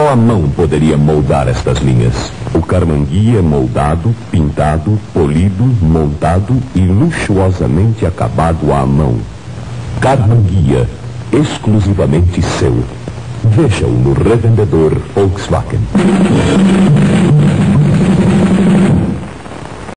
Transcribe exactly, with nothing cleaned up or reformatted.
Só a mão poderia moldar estas linhas. O karmann ghia é moldado, pintado, polido, montado e luxuosamente acabado à mão. Karmann ghia, exclusivamente seu. Veja-o no revendedor Volkswagen.